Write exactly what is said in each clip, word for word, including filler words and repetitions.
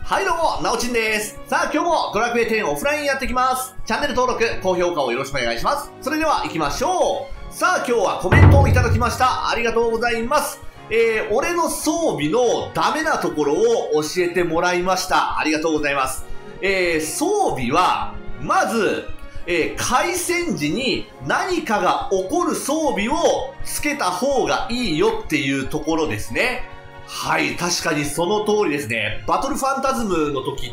はいどうも、なおちんです。さあ今日もドラクエテンオフラインやっていきます。チャンネル登録、高評価をよろしくお願いします。それでは行きましょう。さあ今日はコメントをいただきました。ありがとうございます。えー、俺の装備のダメなところを教えてもらいました。ありがとうございます。えー、装備は、まず、えー、開戦時に何かが起こる装備をつけた方がいいよっていうところですね。はい、確かにその通りですね。バトルファンタズムの時って、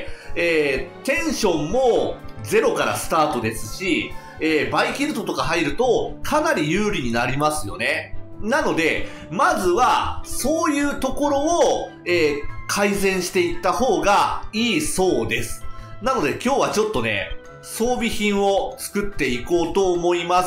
えー、テンションもゼロからスタートですし、えー、バイキルトとか入るとかなり有利になりますよね。なので、まずはそういうところを、えー、改善していった方がいいそうです。なので今日はちょっとね、装備品を作っていこうと思います。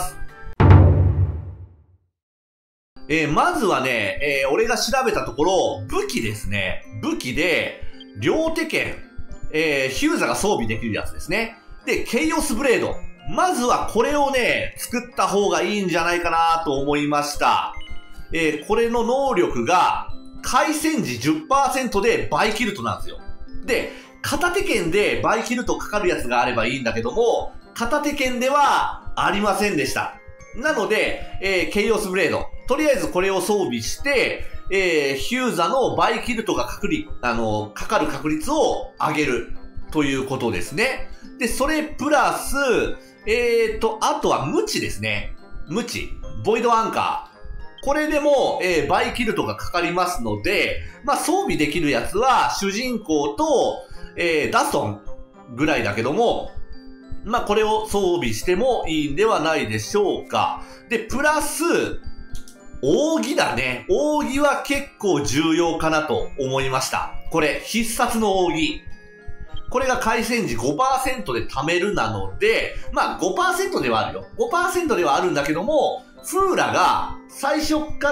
えー、まずはね、えー、俺が調べたところ、武器ですね。武器で、両手剣、えー、ヒューザが装備できるやつですね。で、ケイオスブレード。まずはこれをね、作った方がいいんじゃないかなと思いました。えー、これの能力が、開戦時 じゅっパーセント でバイキルトなんですよ。で、片手剣でバイキルトかかるやつがあればいいんだけども、片手剣ではありませんでした。なので、えー、ケイオスブレード。とりあえずこれを装備して、えー、ヒューザのバイキルトが確率、あの、かかる確率を上げるということですね。で、それプラス、えーと、あとは無知ですね。無知。ボイドアンカー。これでも、えー、バイキルトがかかりますので、まあ、装備できるやつは主人公と、えー、ダストンぐらいだけども、まあ、これを装備してもいいんではないでしょうか。で、プラス、扇だね。扇は結構重要かなと思いました。これ、必殺の扇。これが開戦時 ごパーセント で貯めるなので、まあ ごパーセント ではあるよ。ごパーセント ではあるんだけども、フーラが最初から、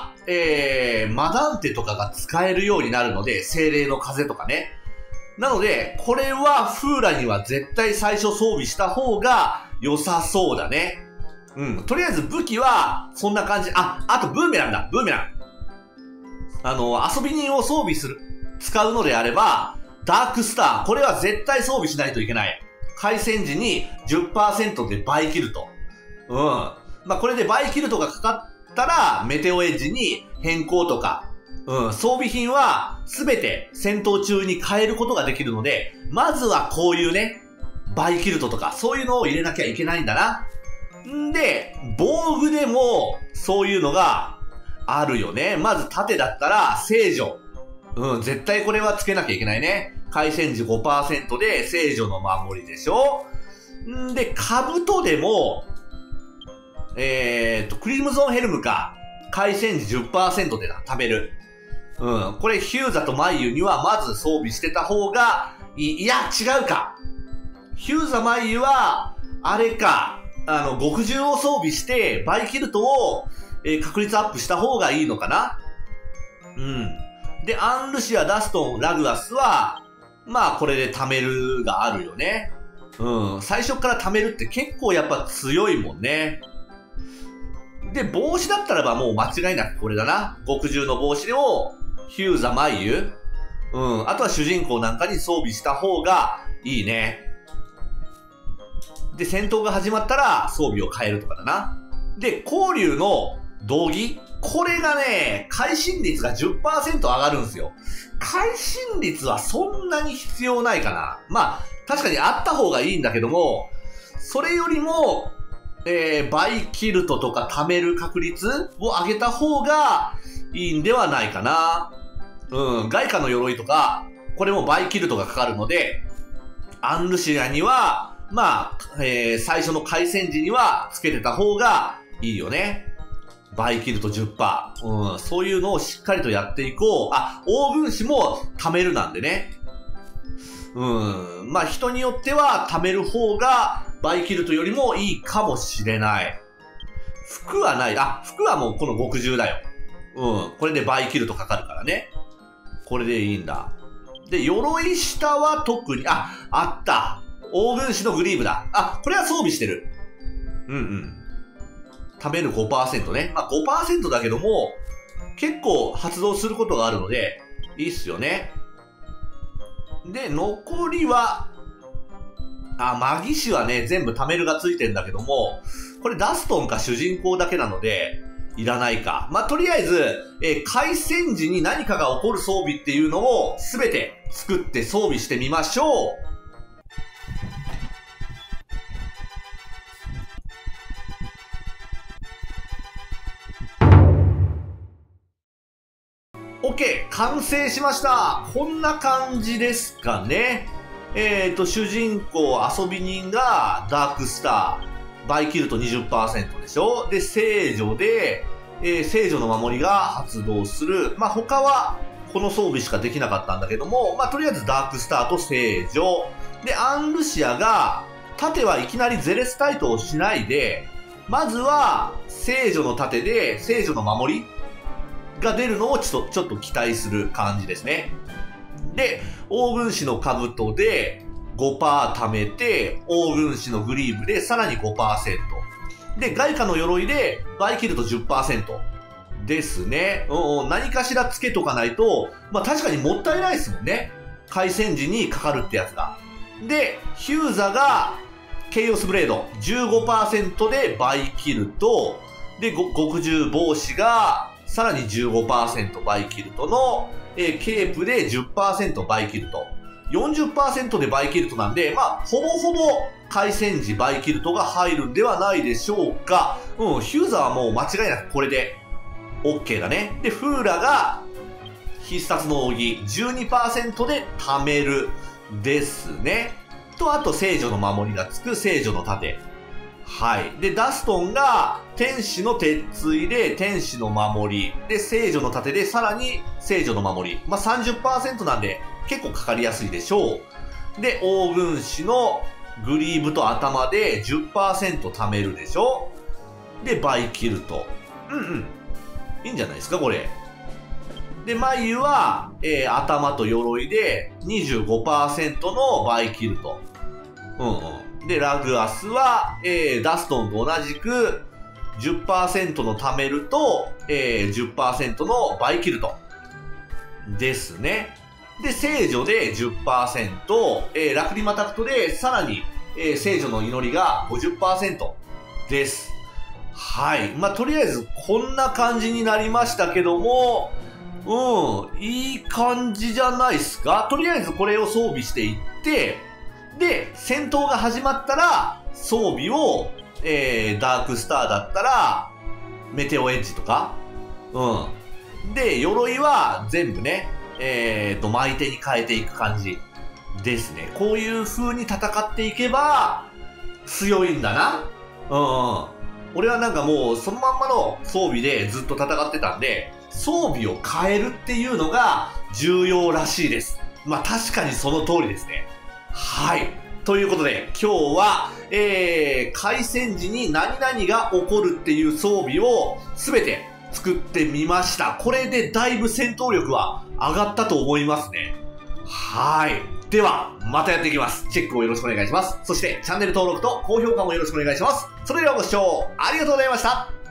えー、マダンテとかが使えるようになるので、精霊の風とかね。なので、これはフーラには絶対最初装備した方が良さそうだね。うん。とりあえず武器は、そんな感じ。あ、あとブーメランだ。ブーメラン。あの、遊び人を装備する、使うのであれば、ダークスター。これは絶対装備しないといけない。開戦時に じゅっパーセント でバイキルト。うん。まあ、これでバイキルトがかかったら、メテオエッジに変更とか、うん、装備品はすべて戦闘中に変えることができるので、まずはこういうね、バイキルトとか、そういうのを入れなきゃいけないんだな。んで、防具でも、そういうのがあるよね。まず盾だったら、聖女。うん、絶対これはつけなきゃいけないね。開戦時 ごパーセント で聖女の守りでしょ。んで、兜でも、えーと、クリムゾンヘルムか。開戦時 じゅっパーセント で貯める。うん、これヒューザとマイユにはまず装備してた方がいい。いや、違うか。ヒューザマイユは、あれか。あの、極獣を装備して、バイキルトを、えー、確率アップした方がいいのかな。うん。で、アンルシア、ダストン、ラグアスは、まあ、これで貯めるがあるよね。うん。最初から貯めるって結構やっぱ強いもんね。で、帽子だったらばもう間違いなくこれだな。極獣の帽子を、ヒューザ、マイユ。うん。あとは主人公なんかに装備した方がいいね。で、戦闘が始まったら装備を変えるとかだな。で、光竜の道着。これがね、会心率が じゅっパーセント 上がるんですよ。会心率はそんなに必要ないかな。まあ、確かにあった方がいいんだけども、それよりも、えー、バイキルトとか貯める確率を上げた方がいいんではないかな。うん、外貨の鎧とか、これもバイキルトがかかるので、アンルシアには、まあ、えー、最初の開戦時にはつけてた方がいいよね。バイキルト じゅっパーセント。うん、そういうのをしっかりとやっていこう。あ、黄軍師も貯めるなんでね。うん、まあ人によっては貯める方がバイキルトよりもいいかもしれない。服はない。あ、服はもうこの極獣だよ。うん、これでバイキルトかかるからね。これでいいんだ。で、鎧下は特に、あ、あった。黄軍師のグリーブだ。あ、これは装備してる。うんうん。貯める ごパーセント ね。まあ ごパーセント だけども、結構発動することがあるので、いいっすよね。 で、残りは、あ、マギ師はね、全部タメルがついてんだけども、これダストンか主人公だけなので、いらないか。まあ、とりあえず、えー、開戦時に何かが起こる装備っていうのをすべて作って装備してみましょう。OK! 完成しました。こんな感じですかね。えっと、主人公、遊び人がダークスター。バイキルト にじゅっパーセント でしょ。で、聖女で、えー、聖女の守りが発動する。まあ、他はこの装備しかできなかったんだけども、まあ、とりあえずダークスターと聖女。で、アンルシアが、盾はいきなりゼレスタイトをしないで、まずは、聖女の盾で、聖女の守りが出るのをちょっと、ちょっと期待する感じですね。で、黄軍師の兜で ごパーセント 貯めて、黄軍師のグリーブでさらに ごパーセント。で、外貨の鎧でバイキルト じゅっパーセント。ですね。うん、何かしらつけとかないと、まあ確かにもったいないですもんね。開戦時にかかるってやつが。で、ヒューザが、ケイオスブレード じゅうごパーセント でバイキルト。で、極獣帽子が、さらに じゅうごパーセント バイキルトの、えー、ケープで じゅっパーセント バイキルト。よんじゅっパーセント でバイキルトなんで、まあ、ほぼほぼ開戦時バイキルトが入るんではないでしょうか。うん、ヒューザはもう間違いなくこれで OK だね。で、フーラが必殺の扇 じゅうにパーセント で貯めるですね。と、あと聖女の守りがつく聖女の盾。はい。で、ダストンが天使の鉄槌で天使の守り。で、聖女の盾でさらに聖女の守り。まあ、さんじゅっパーセント なんで結構かかりやすいでしょう。で、黄軍師のグリーブと頭で じゅっパーセント 貯めるでしょ。で、バイキルト。うんうん。いいんじゃないですか、これ。で、眉は、えー、頭と鎧で にじゅうごパーセント のバイキルト。うんうん。で、ラグアスは、えー、ダストンと同じく じゅっパーセント の貯めると、えー、じゅっパーセント のバイキルト。ですね。で、聖女で じゅっパーセント、えー、ラクリマタクトでさらに、えー、聖女の祈りが ごじゅっパーセント です。はい。まあ、とりあえずこんな感じになりましたけども、うん、いい感じじゃないですか。とりあえずこれを装備していって、で、戦闘が始まったら、装備を、えー、ダークスターだったら、メテオエッジとか、うん。で、鎧は全部ね、えーと、巻いてに変えていく感じですね。こういう風に戦っていけば、強いんだな。うん。俺はなんかもう、そのまんまの装備でずっと戦ってたんで、装備を変えるっていうのが重要らしいです。まあ確かにその通りですね。はい。ということで、今日は、えー、開戦時に何々が起こるっていう装備を全て作ってみました。これでだいぶ戦闘力は上がったと思いますね。はい。では、またやっていきます。チェックをよろしくお願いします。そして、チャンネル登録と高評価もよろしくお願いします。それではご視聴ありがとうございました。